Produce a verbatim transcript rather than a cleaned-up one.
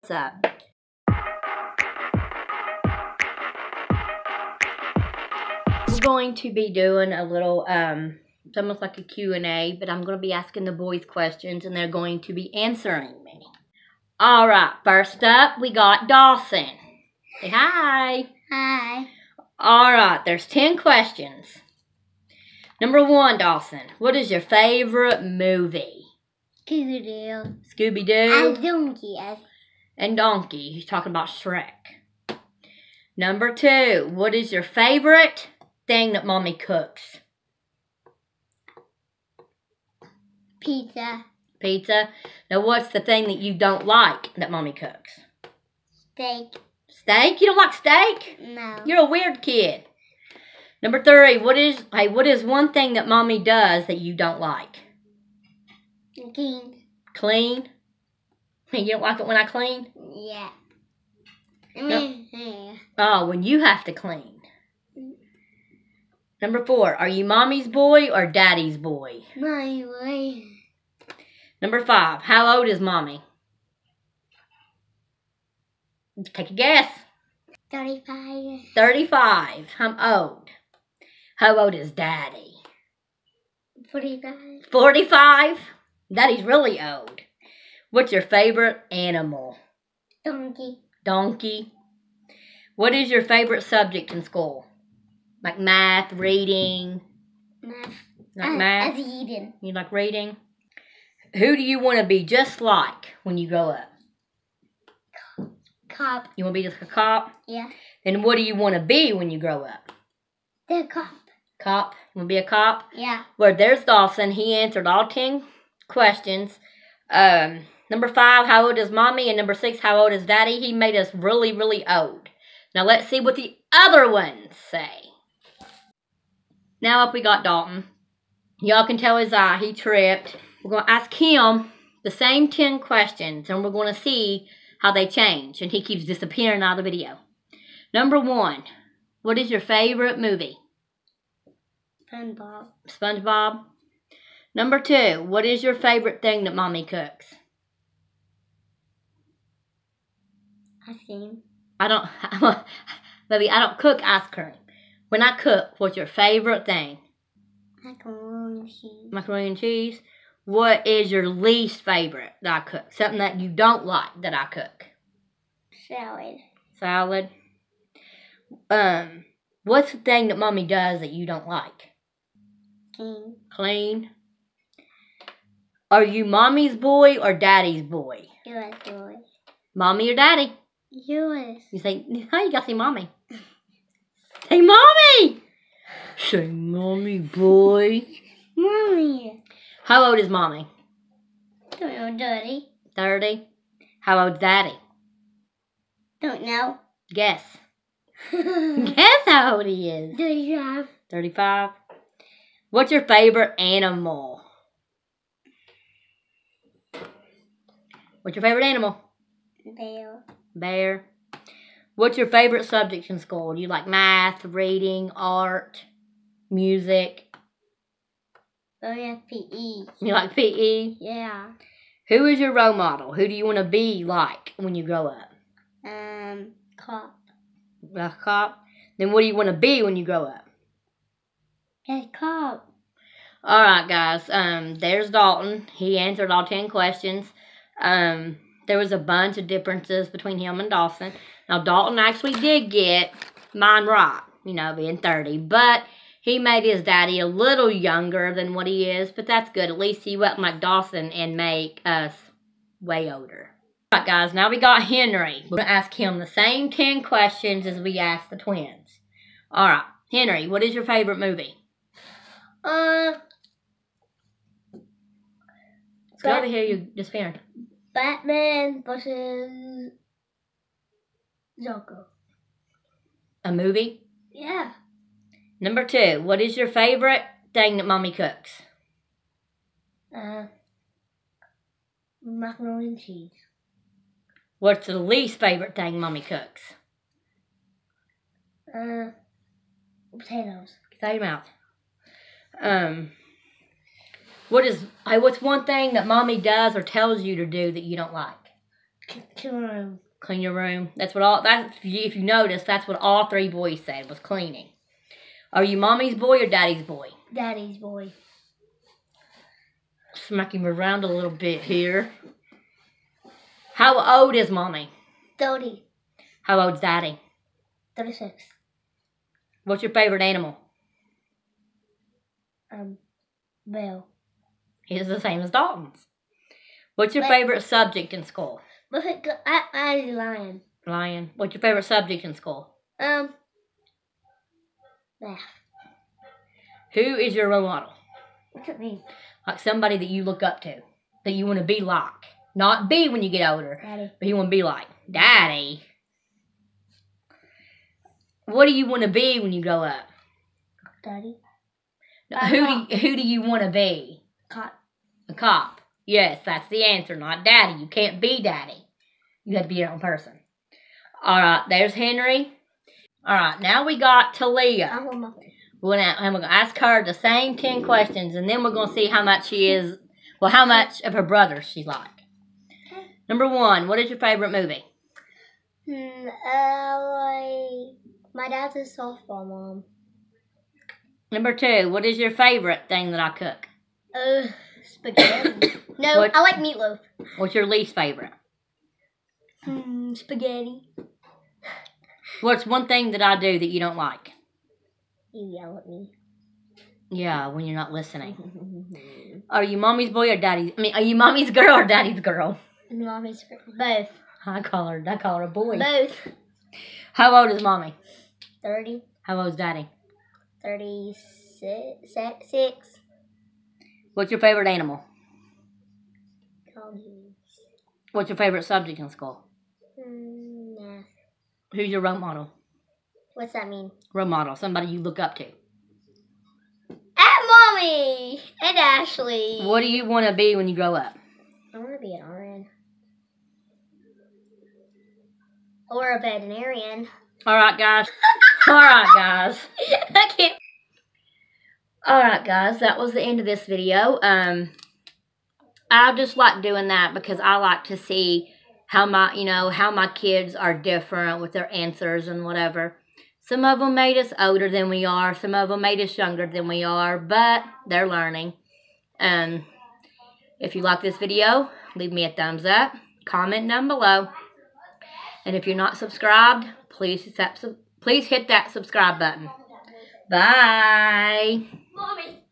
What's up? We're going to be doing a little, um, it's almost like a Q and A, but I'm going to be asking the boys questions and they're going to be answering me. All right, first up, we got Dawson. Say hi. Hi. All right, there's ten questions. Number one, Dawson, what is your favorite movie? Scooby-Doo. Scooby-Doo. And Donkey. And Donkey. He's talking about Shrek. Number two, what is your favorite thing that Mommy cooks? Pizza. Pizza. Now, what's the thing that you don't like that Mommy cooks? Steak. Steak? You don't like steak? No. You're a weird kid. Number three, what is hey, what is one thing that Mommy does that you don't like? Clean. Clean? You don't like it when I clean? Yeah. I No. mean, yeah. Oh, when you have to clean. Number four, are you Mommy's boy or Daddy's boy? My boy. Number five, how old is Mommy? Take a guess. Thirty-five. thirty-five. I'm old. How old is Daddy? Forty-five. forty-five? Daddy's really old. What's your favorite animal? Donkey. Donkey. What is your favorite subject in school? Like math, reading? Math. Like uh, math? As eating. You like reading? Who do you want to be just like when you grow up? Cop. You want to be just a cop? Yeah. Then what do you want to be when you grow up? The cop. Cop? You want to be a cop? Yeah. Well, there's Dawson. He answered all ten questions. Um, number five, how old is Mommy? And number six, how old is Daddy? He made us really, really old. Now let's see what the other ones say. Now up we got Dalton. Y'all can tell his eye. He tripped. We're going to ask him the same ten questions, and we're going to see how they change. And he keeps disappearing out of the video. Number one, what is your favorite movie? SpongeBob. SpongeBob. Number two, what is your favorite thing that Mommy cooks? Ice cream. I don't, baby, I don't cook ice cream. When I cook, what's your favorite thing? Macaroni and cheese. Macaroni and cheese. What is your least favorite that I cook? Something that you don't like that I cook? Salad. Salad. Um, what's the thing that Mommy does that you don't like? King. Clean. Are you Mommy's boy or Daddy's boy? U S boy. Mommy or Daddy? U S. You say, how you gotta say Mommy? Say Mommy! Say Mommy, boy. Mommy. How old is Mommy? Don't know, Daddy. thirty. How old's Daddy? Don't know. Guess. Guess how old he is. Thirty-five. thirty-five. What's your favorite animal? What's your favorite animal? Bear. Bear. What's your favorite subject in school? Do you like math, reading, art, music? Oh, yeah, P E. You like P E? Yeah. Who is your role model? Who do you want to be like when you grow up? Um, cop. A cop? Then what do you want to be when you grow up? A cop. Alright, guys. Um, there's Dalton. He answered all ten questions. Um, there was a bunch of differences between him and Dawson. Now, Dalton actually did get mine right, you know, being thirty. But he made his daddy a little younger than what he is. But that's good. At least he wasn't like Dawson and make us way older. Alright, guys. Now we got Henry. We're going to ask him the same ten questions as we asked the twins. Alright. Henry, what is your favorite movie? Uh, Let's go over here. You're disappearing. Batman versus Joker. A movie? Yeah. Number two, what is your favorite thing that Mommy cooks? Uh, macaroni and cheese. What's the least favorite thing Mommy cooks? Uh, potatoes. Get out of your mouth. Um, what is, hey, what's one thing that Mommy does or tells you to do that you don't like? To room. Clean your room. That's what all, that's, if you notice, that's what all three boys said, was cleaning. Are you mommy's boy or daddy's boy? Daddy's boy. Smack him around a little bit here. How old is mommy? thirty. How old's daddy? thirty-six. What's your favorite animal? Um, Bill. He's the same as Dalton's. What's your But- favorite subject in school? But I, I lion. Lion. What's your favorite subject in school? Um, math. Who is your role model? What's it mean? Like somebody that you look up to, that you want to be like. Not be when you get older, Daddy. but you want to be like. Daddy. What do you want to be when you grow up? Daddy. No, Uh, who cop. do you, who do you want to be? Cop. A cop. Yes, that's the answer. Not daddy. You can't be daddy. You have to be your own person. All right, there's Henry. All right, now we got Talia. I want muffin. We're gonna, I'm gonna ask her the same ten questions, and then we're gonna see how much she is. Well, how much of her brother she's like. Number one, what is your favorite movie? Hmm, uh, like, my dad's a softball mom. Number two, what is your favorite thing that I cook? Uh, spaghetti. No, What? I like meatloaf. What's your least favorite? Hmm, spaghetti. What's one thing that I do that you don't like? You yell at me. Yeah, when you're not listening. Are you mommy's boy or daddy's? I mean, are you mommy's girl or daddy's girl? Mommy's both. I call her. I call her a boy. Both. How old is mommy? Thirty. How old is daddy? Thirty-six. se- Six. What's your favorite animal? Doggies. What's your favorite subject in school? Hmm, math. Who's your role model? What's that mean? Role model, somebody you look up to. And Mommy! And Ashley. What do you want to be when you grow up? I want to be an R N. Or a veterinarian. All right, guys. All right, guys. I can't. All right, guys. That was the end of this video. Um, I just like doing that because I like to see how my, you know, how my kids are different with their answers and whatever. Some of them made us older than we are. Some of them made us younger than we are, but they're learning. Um, if you like this video, leave me a thumbs up. Comment down below. And if you're not subscribed, please hit that, please hit that subscribe button. Bye. Mommy.